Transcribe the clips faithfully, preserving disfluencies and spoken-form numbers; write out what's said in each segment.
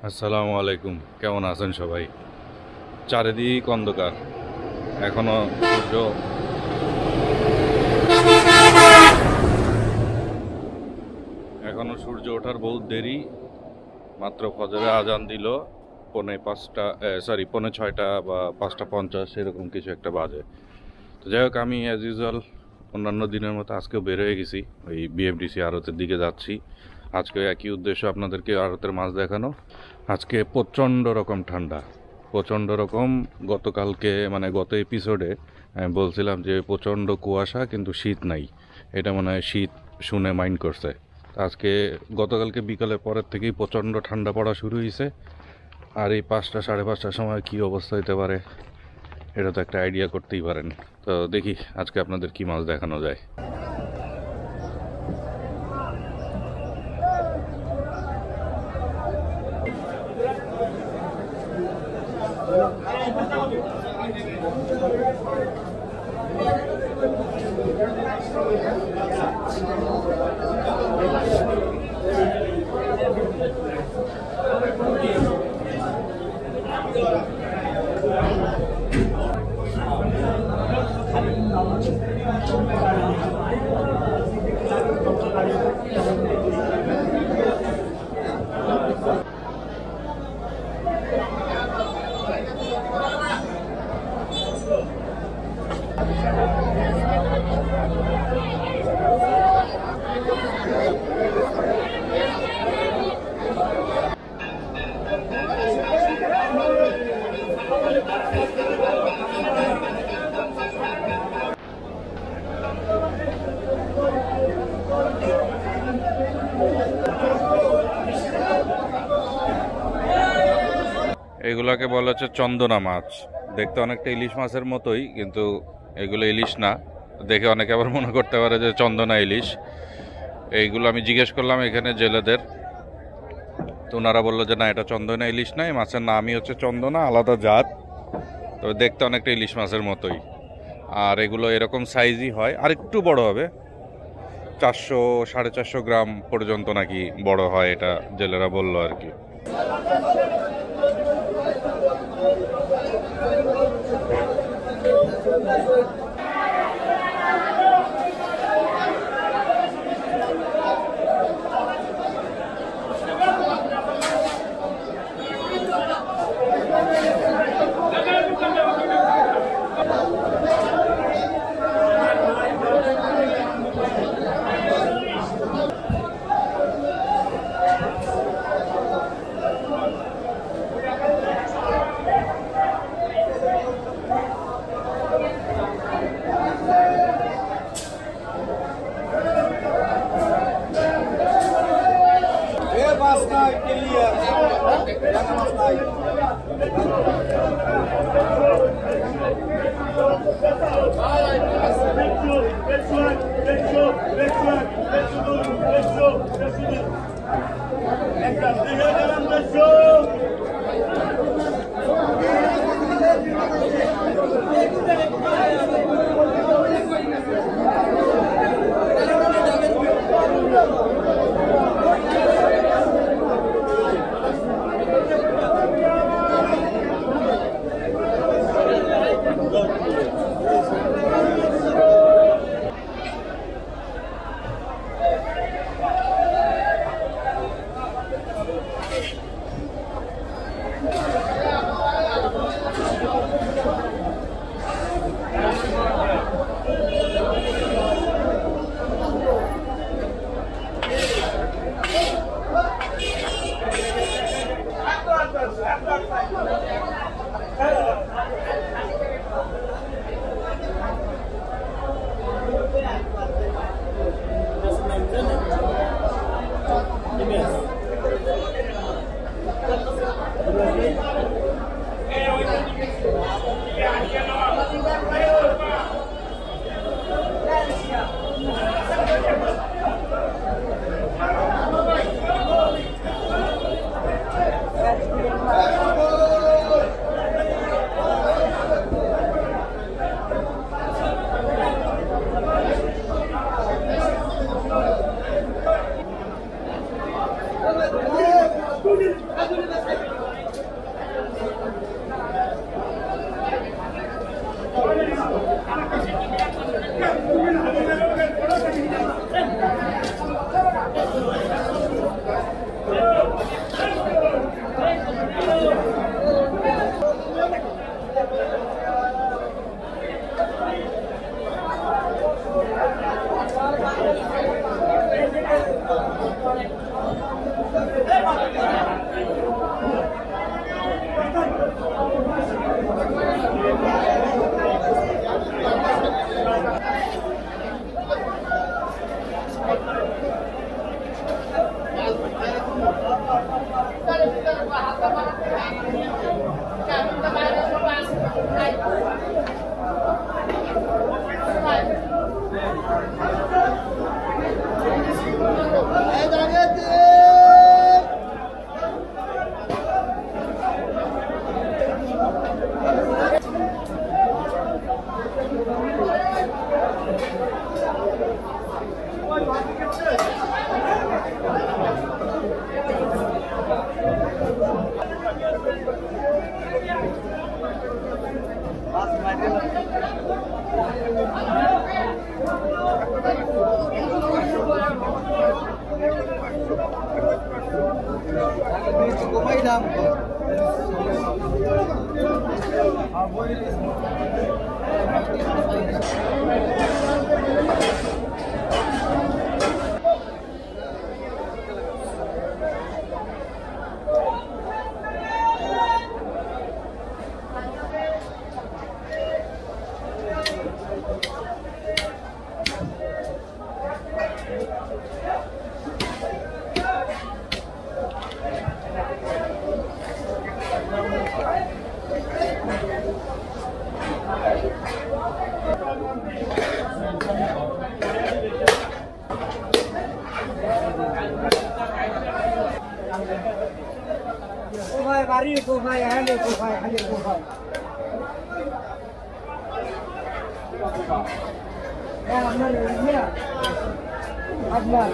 আসসালামু আলাইকুম, কেমন আছেন সবাই? চারিদিক অন্ধকার। এখনো সূর্য এখনো সূর্য ওঠার বহুত দেরি। মাত্র ফজরে আজান দিল। পৌনে পাঁচটা, সরি পৌনে ছয়টা বা পাঁচটা পঞ্চাশ এরকম কিছু একটা বাজে। তো যাই হোক, আমি অ্যাজ ইউজুয়াল অন্যান্য দিনের মতো আজকেও বের হয়ে গেছি, ওই বিএফডিসি আড়তের দিকে যাচ্ছি। আজকে একই উদ্দেশ্য, আপনাদেরকে আড়তের মাছ দেখানো। আজকে প্রচণ্ড রকম ঠান্ডা, প্রচণ্ড রকম। গতকালকে মানে গত এপিসোডে আমি বলছিলাম যে প্রচণ্ড কুয়াশা কিন্তু শীত নাই। এটা মনে হয় শীত শুনে মাইন্ড করছে। আজকে গতকালকে বিকালের পরের থেকেই প্রচণ্ড ঠান্ডা পড়া শুরু হয়েছে। আর এই পাঁচটা সাড়ে পাঁচটার সময় কী অবস্থা হতে পারে এটা তো একটা আইডিয়া করতেই পারেন। তো দেখি আজকে আপনাদের কি মাছ দেখানো যায়। এগুলাকে বলা হচ্ছে চন্দনা মাছ। দেখতে অনেকটা ইলিশ মাছের মতোই, কিন্তু এগুলো ইলিশ না। দেখে অনেকে আবার মনে করতে পারে যে চন্দনা ইলিশ। এইগুলো আমি জিজ্ঞেস করলাম এখানে জেলেদের, তো ওনারা বললো যে না, এটা চন্দনা ইলিশ না, এই মাছের নামই হচ্ছে চন্দনা, আলাদা জাত। তবে দেখতে অনেকটা ইলিশ মাছের মতোই। আর এগুলো এরকম সাইজই হয়, আর একটু বড় হবে। চারশো সাড়ে চারশো গ্রাম পর্যন্ত নাকি বড় হয়, এটা জেলেরা বললো আর কি। Kopai bari, kopai hande, kopai hande, kopai. Ya, benar ini ya. Benar.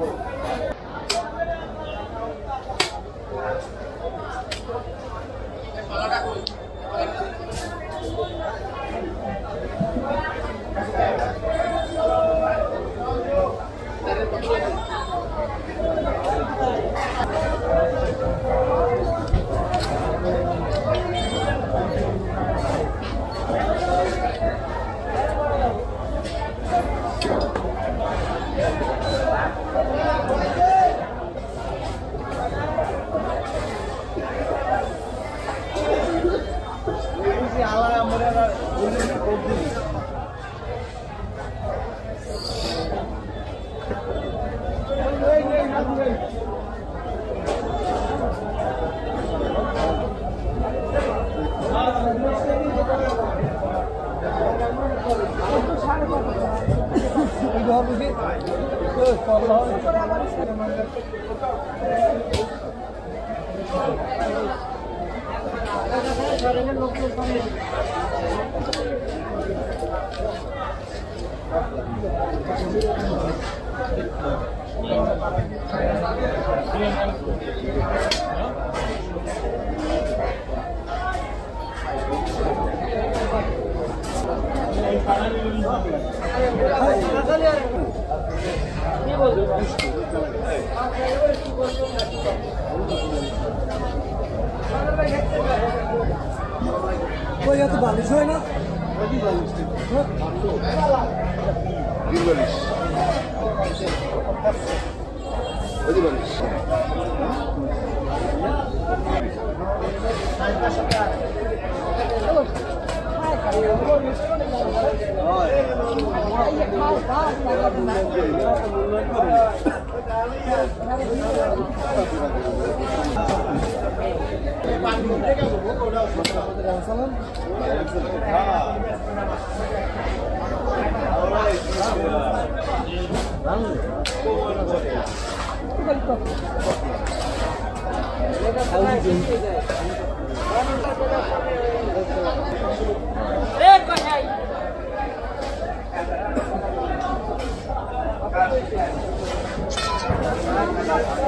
Koy atı balık şöyle. Hadi balık. Bir balık. Hadi balık. Eh,